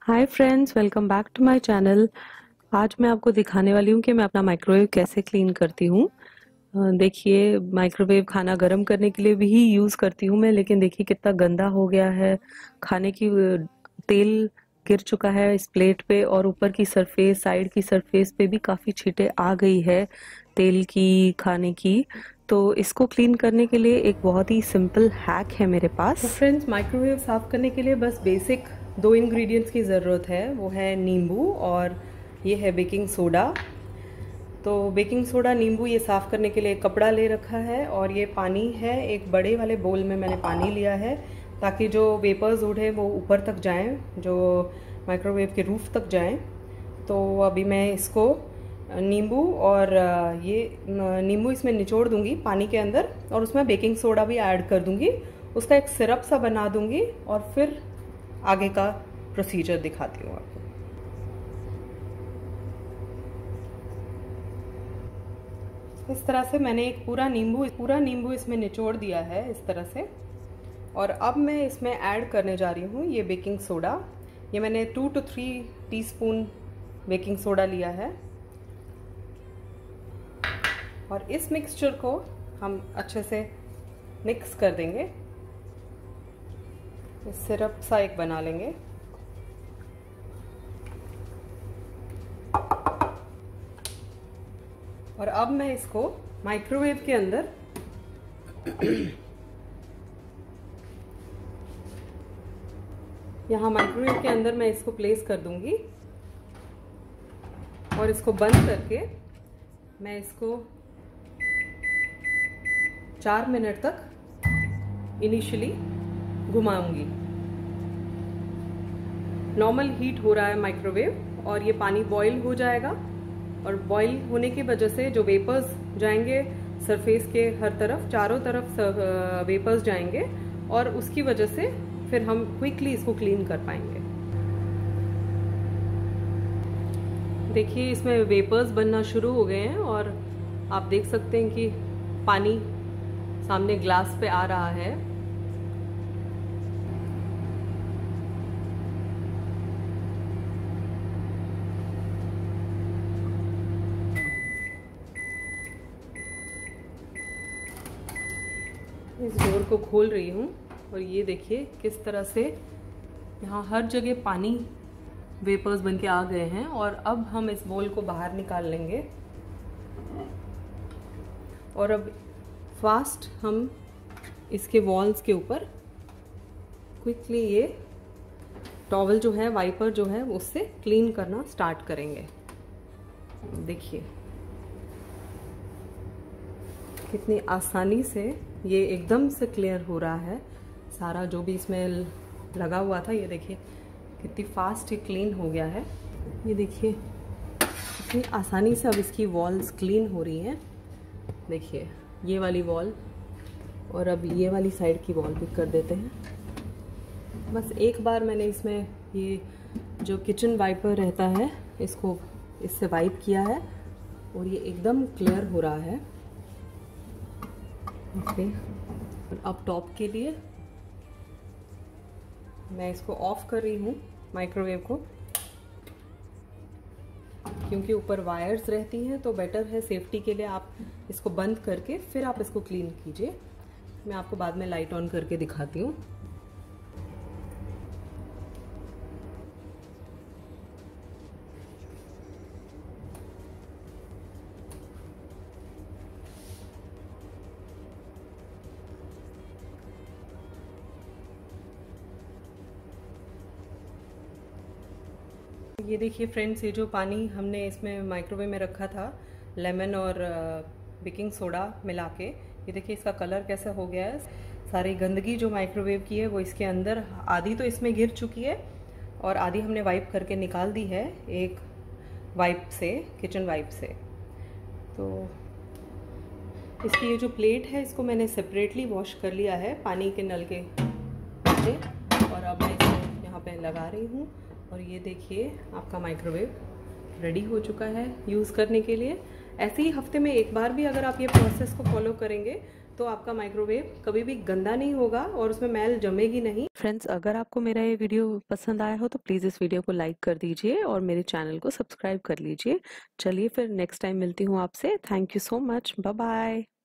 Hi friends, welcome back to my channel. आज मैं आपको दिखाने वाली हूँ कि मैं अपना माइक्रोवेव कैसे क्लीन करती हूँ। देखिए, माइक्रोवेव खाना गर्म करने के लिए भी ही यूज़ करती हूँ मैं, लेकिन देखिए कितना गंदा हो गया है। खाने की तेल गिर चुका है इस प्लेट पे, और ऊपर की सरफेस, साइड की सरफेस पे भी काफ़ी छींटे आ गई है तेल की, खाने की। तो इसको क्लीन करने के लिए एक बहुत ही सिंपल हैक है मेरे पास। तो फ्रेंड्स, माइक्रोवेव साफ़ करने के लिए बस बेसिक दो इंग्रेडिएंट्स की ज़रूरत है। वो है नींबू और ये है बेकिंग सोडा। तो बेकिंग सोडा, नींबू, ये साफ़ करने के लिए एक कपड़ा ले रखा है, और ये पानी है। एक बड़े वाले बोल में मैंने पानी लिया है ताकि जो वेपर्स उड़े वो ऊपर तक जाएं, जो माइक्रोवेव के रूफ तक जाएं। तो अभी मैं इसको नींबू और ये नींबू इसमें निचोड़ दूंगी पानी के अंदर, और उसमें बेकिंग सोडा भी ऐड कर दूंगी। उसका एक सिरप सा बना दूंगी, और फिर आगे का प्रोसीजर दिखाती हूँ आपको। इस तरह से मैंने एक पूरा नींबू इसमें निचोड़ दिया है इस तरह से। और अब मैं इसमें ऐड करने जा रही हूँ ये बेकिंग सोडा। ये मैंने 2 to 3 टीस्पून बेकिंग सोडा लिया है, और इस मिक्सचर को हम अच्छे से मिक्स कर देंगे। सिरप सा एक बना लेंगे। और अब मैं इसको माइक्रोवेव के अंदर यहाँ माइक्रोवेव के अंदर मैं इसको प्लेस कर दूंगी, और इसको बंद करके मैं इसको 4 मिनट तक इनिशियली घुमाऊंगी। नॉर्मल हीट हो रहा है माइक्रोवेव, और ये पानी बॉईल हो जाएगा, और बॉईल होने की वजह से जो वेपर्स जाएंगे सरफेस के हर तरफ, चारों तरफ वेपर्स जाएंगे, और उसकी वजह से फिर हम क्विकली इसको क्लीन कर पाएंगे। देखिए, इसमें वेपर्स बनना शुरू हो गए हैं, और आप देख सकते हैं कि पानी सामने ग्लास पे आ रहा है। इस डोर को खोल रही हूँ, और ये देखिए किस तरह से यहाँ हर जगह पानी वेपर्स बनके आ गए हैं। और अब हम इस बोल को बाहर निकाल लेंगे, और अब फास्ट हम इसके वॉल्स के ऊपर क्विकली ये टॉवल जो है, वाइपर जो है, उससे क्लीन करना स्टार्ट करेंगे। देखिए कितनी आसानी से ये एकदम से क्लियर हो रहा है। सारा जो भी इसमें लगा हुआ था, ये देखिए कितनी फास्ट ये क्लीन हो गया है। ये देखिए कितनी आसानी से अब इसकी वॉल्स क्लीन हो रही हैं। देखिए ये वाली वॉल, और अब ये वाली साइड की वॉल भी कर देते हैं। बस एक बार मैंने इसमें ये जो किचन वाइपर रहता है, इसको इससे वाइप किया है, और ये एकदम क्लियर हो रहा है। ओके, अब टॉप के लिए मैं इसको ऑफ कर रही हूँ माइक्रोवेव को, क्योंकि ऊपर वायर्स रहती हैं, तो बेटर है सेफ्टी के लिए आप इसको बंद करके फिर आप इसको क्लीन कीजिए। मैं आपको बाद में लाइट ऑन करके दिखाती हूँ। ये देखिए फ्रेंड्स, ये जो पानी हमने इसमें माइक्रोवेव में रखा था लेमन और बेकिंग सोडा मिला के, ये देखिए इसका कलर कैसा हो गया है। सारी गंदगी जो माइक्रोवेव की है वो इसके अंदर, आधी तो इसमें गिर चुकी है, और आधी हमने वाइप करके निकाल दी है एक वाइप से, किचन वाइप से। तो इसकी ये जो प्लेट है, इसको मैंने सेपरेटली वॉश कर लिया है पानी के नल के नीचे, और अब मैं इसे यहाँ पे लगा रही हूँ। और ये देखिए आपका माइक्रोवेव रेडी हो चुका है यूज़ करने के लिए। ऐसे ही हफ्ते में एक बार भी अगर आप ये प्रोसेस को फॉलो करेंगे तो आपका माइक्रोवेव कभी भी गंदा नहीं होगा और उसमें मैल जमेगी नहीं। फ्रेंड्स, अगर आपको मेरा ये वीडियो पसंद आया हो तो प्लीज़ इस वीडियो को लाइक कर दीजिए और मेरे चैनल को सब्सक्राइब कर लीजिए। चलिए फिर नेक्स्ट टाइम मिलती हूँ आपसे। Thank you so much. Bye bye.